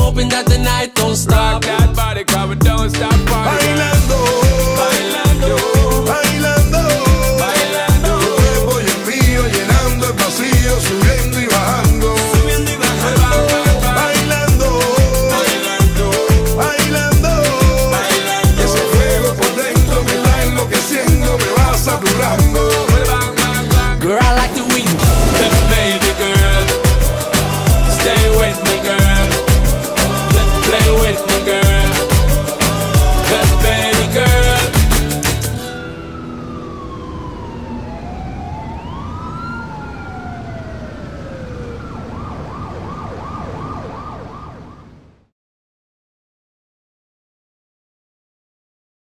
hoping that the night don't stop. Rock that body, 'cause we don't stop partying. Bailando, Bailando.